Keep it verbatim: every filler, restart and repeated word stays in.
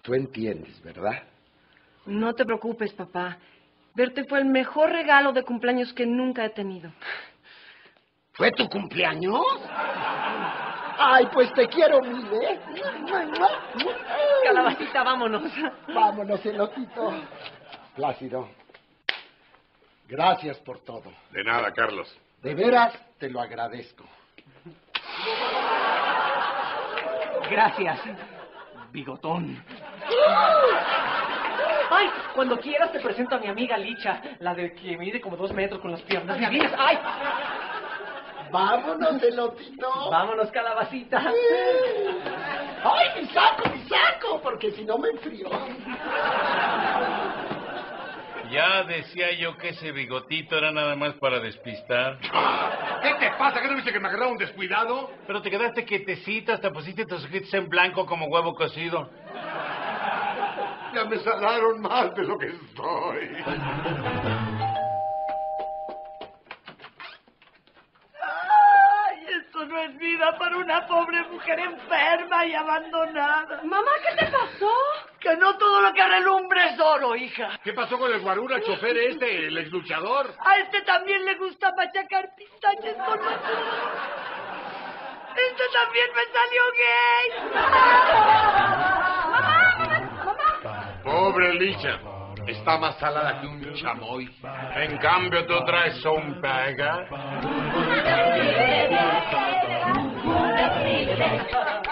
Tú entiendes, ¿verdad? No te preocupes, papá. Verte fue el mejor regalo de cumpleaños que nunca he tenido. ¿Fue tu cumpleaños? Ay, pues te quiero mil, ¿eh? Calabacita, vámonos. Vámonos, elotito. Plácido, gracias por todo. De nada, Carlos. De veras te lo agradezco. Gracias, bigotón. Ay, cuando quieras te presento a mi amiga Licha, la de que mide como dos metros con las piernas divinas. ¡Ay! Vámonos, elotito. Vámonos, calabacita. ¡Ay, mi saco, mi saco! Porque si no me enfrío. Ya decía yo que ese bigotito era nada más para despistar. ¿Qué te pasa? ¿Qué no viste que me agarraron descuidado? Pero te quedaste quietecita, hasta pusiste tus ojitos en blanco como huevo cocido. Ya me salaron más de lo que estoy. Ay, esto no es vida para una pobre mujer enferma y abandonada. Mamá, ¿qué te pasó? Que no todo lo que relumbra es oro, hija. ¿Qué pasó con el guarura, el chofer este, el exluchador? A este también le gusta machacar pistaches con los dedos. Este también me salió gay. Mamá, mamá. Pobre Licha. Está más salada que un chamoy. En cambio, tú traes un pega.